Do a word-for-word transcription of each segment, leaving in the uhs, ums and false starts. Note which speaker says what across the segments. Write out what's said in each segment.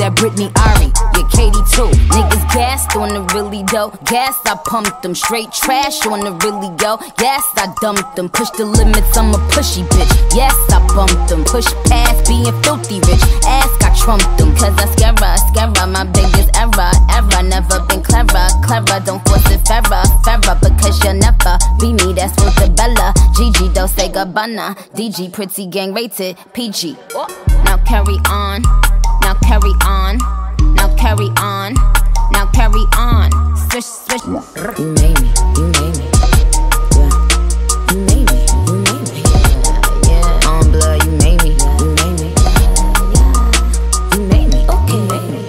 Speaker 1: that Britney Ari. Yeah, Katie too. Niggas gassed on the really dough. Gas, I pumped them. Straight trash on the really go. Yes, I dumped them. Push the limits, I'm a pushy bitch. Yes, I bumped them. Push past being filthy rich. Ask, I trumped them. Cause I scare her, scare her. My biggest error, error. Never been clever, clever. Don't force it fairer, fairer. Because you'll never be me, that's Rosabella. Gigi, Dolce Gabbana. D G, pretty gang rated P G. Now carry on, now carry on, now carry on, now carry on. Swish, swish. You made me, you made me. Yeah, you made me, you made me. Yeah, yeah. On blood, you made me, you made me. Yeah, you made me, okay, you made me.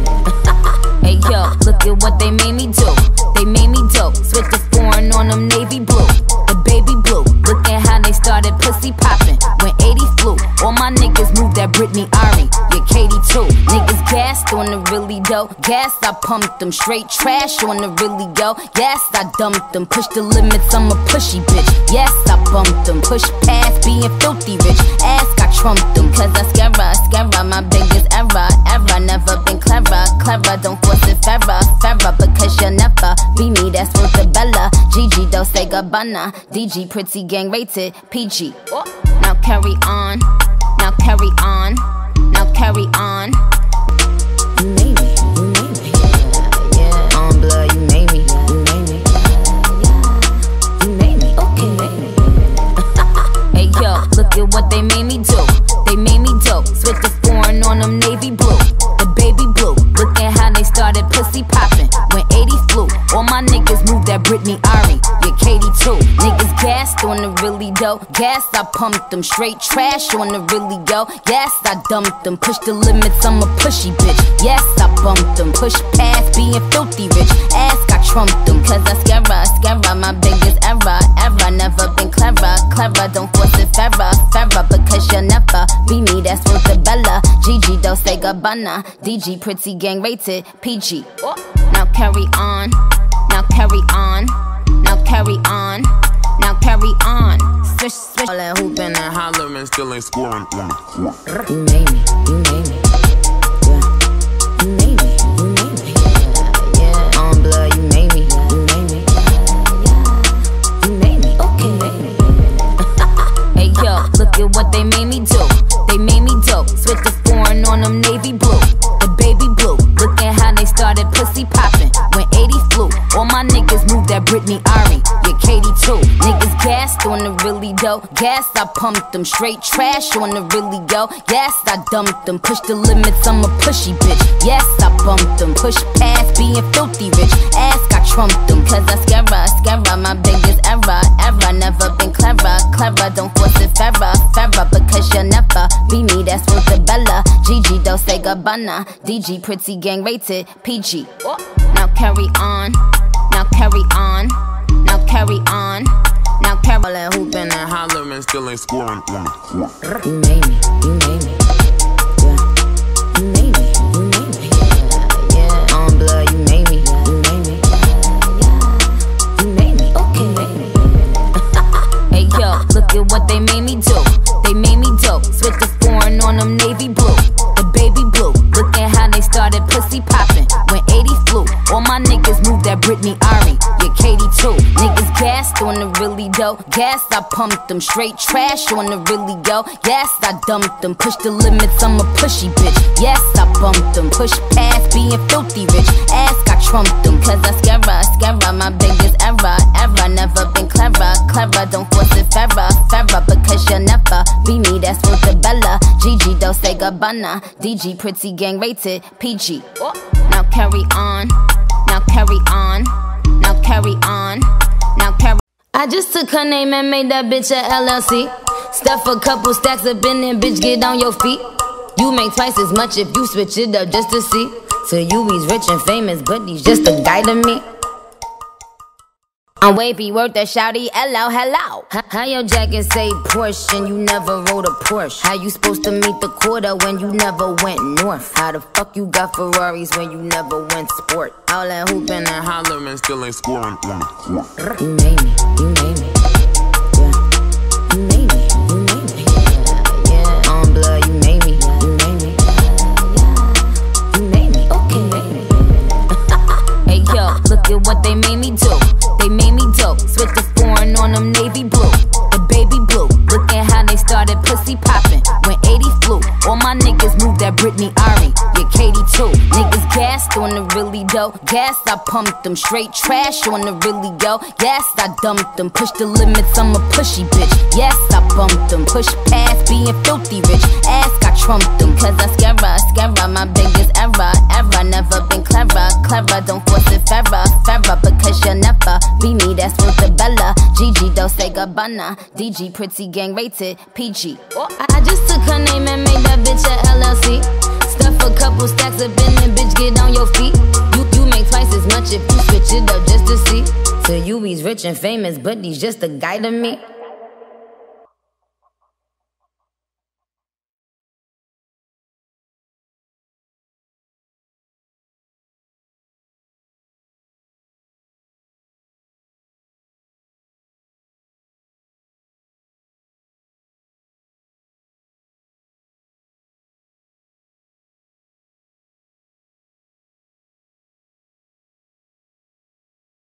Speaker 1: Hey yo, look at what they made me do. They made me dope. Switch the foreign on them navy blue, the baby blue. Look at how they started pussy popping when eighty flew. All my niggas moved that Britney Ari. Yeah, Katie too. Niggas gassed on the really dough. Gas, I pumped them. Straight trash on the really go. Yes, I dumped them. Push the limits, I'm a pushy bitch. Yes, I bumped them. Push past being filthy rich. Ask, I trumped them. Cause I scare her, scare her. My biggest error, error. Never been clever, clever. Don't force it fairer, fairer. Because you'll never be me, that's Rosabella. Gigi, Dolce Gabbana. D G, pretty gang rated P G. Now carry on, now carry on, now carry on. You made me, you made me. Yeah, yeah. On blood, you made me, you made me. Yeah, you made me, okay, you made me. Hey yo, look at what they made me do. They made me dope. Switch the foreign on them navy blue, the baby blue. Look at how they started pussy popping when eighty flew. All my niggas moved that Britney Ari. Yeah, Katie too. Niggas gassed on the really dough. Gas, I pumped them. Straight trash on the really go. Yes, I dumped them. Push the limits, I'm a pushy bitch. Yes, I bumped them. Push past being filthy rich. Ask, I trumped them. Cause I scare her, scare her. My biggest error, error. Never been clever, clever. Don't force it fairer, fairer. Because you'll never be me, that's Rosabella. Gigi, Dolce Gabbana. D G, pretty gang rated P G. Now carry on, now carry on, now carry on, now carry on. Swish, swish.
Speaker 2: All that hooping and hollering still ain't scoring.
Speaker 1: You made me, you made me. Yeah, you made me, you made me. Yeah, yeah. On blood, you made me, you made me. Yeah, you made me, okay, you made me. Hey yo, look at what they made me do. They made me dope. Switch the foreign on them navy blue, the baby blue. Look at how they started pussy popping when eighty flew. All my niggas moved that Britney Ari. Yeah, Katie too. Niggas gassed on the really dough. Gas, I pumped them. Straight trash on the really go. Yes, I dumped them. Push the limits, I'm a pushy bitch. Yes, I bumped them. Push past being filthy rich. Ask, I trumped them. Cause I scare her, scare her. My biggest error, error. Never been clever, clever. Don't force it fairer, fairer. Because you'll never be me, that's Rosabella. Gigi, Dolce Gabbana. D G, pretty gang rated P G. Now carry on, now carry on, now carry on, now carry on.
Speaker 2: All that hooping and hollering still ain't scoring.
Speaker 1: You made me, you made me. Yeah, you made me, you made me. Yeah, yeah. On blood, you made me, you made me. Yeah, you made me, okay, you made me. Hey yo, look at what they made me do. They made me dope. Switch the foreign on them navy blue, the baby blue. Look at how they started pussy popping when eighty flew. All my niggas moved that Britney Ari. Yeah, Katie too. Niggas gassed on the really dough. Gas, I pumped them. Straight trash on the really go. Yes, I dumped them. Push the limits, I'm a pushy bitch. Yes, I bumped them. Push past being filthy rich. Ask, I trumped them. Cause I scare her, scare her. My biggest error, error. Never been clever, clever. Don't force it fairer, fairer. Because you'll never be me, that's Rosabella. Gigi, Dolce Gabbana. D G, pretty gang rated P G. Now carry on, now carry on, now carry on, now carry. I just took her name and made that bitch a L L C. Stuff a couple stacks up in there, bitch, get on your feet. You make twice as much if you switch it up just to see. To you he's rich and famous, but he's just a guy to me. I'm wavy, worth the shouty, hello, hello. How your jacket say Porsche and you never rode a Porsche? How you supposed to meet the quota when you never went north? How the fuck you got Ferraris when you never went sport? All that hooping and
Speaker 2: hollering still ain't scoring.
Speaker 1: You made me, you made me. Yeah, you made me, you made me. Yeah, yeah. On blood, you made me, you made me. Yeah, you they made me do. They made me do. Switch the foreign on them navy blue. The baby blue. Look at how they started pussy popping when eighty flew. All my niggas moved that Britney Ari. Yeah, Katie too. Niggas gassed on the really dough. Gas, I pumped them. Straight trash on the really yo. Yes, I dumped them. Push the limits, I'm a pushy bitch. Yes, I bumped them. Push past being filthy rich. Ask, I trumped them. Cause I scare her, scare her. My biggest error, error. Never been clever, clever. Don't force it fairer, fairer. Because you'll never be me. That's Rosabella. Gigi, Dolce Gabbana. D G, pretty gang rated P G. I just took her name and made that bitch a L L C. Stuff a couple stacks up in the bitch, get on your feet. You, you make twice as much if you switch it up just to see. So you he's rich and famous, but he's just a guy to me.